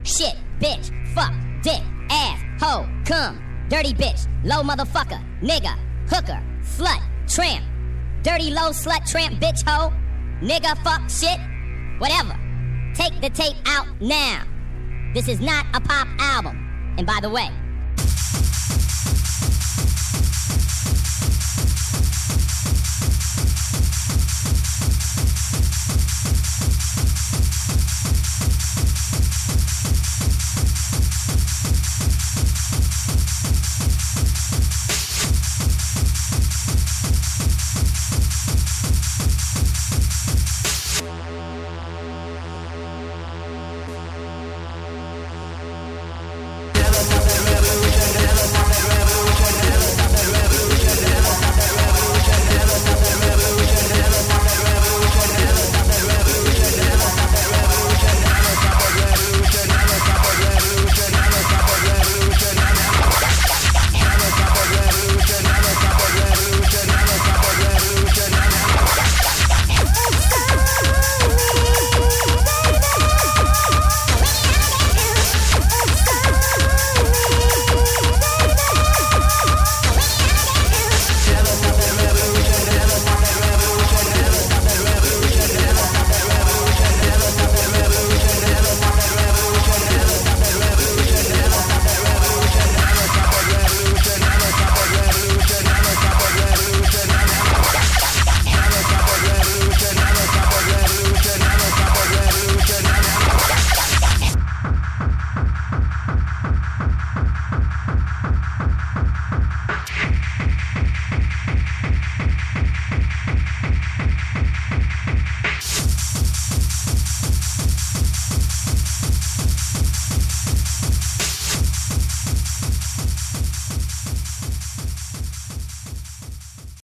Shit, bitch, fuck, dick, ass, hoe, cum, dirty bitch, low motherfucker, nigga, hooker, slut, tramp, dirty low slut, tramp, bitch, hoe, nigga, fuck, shit, whatever. Take the tape out now. This is not a pop album. And by the way,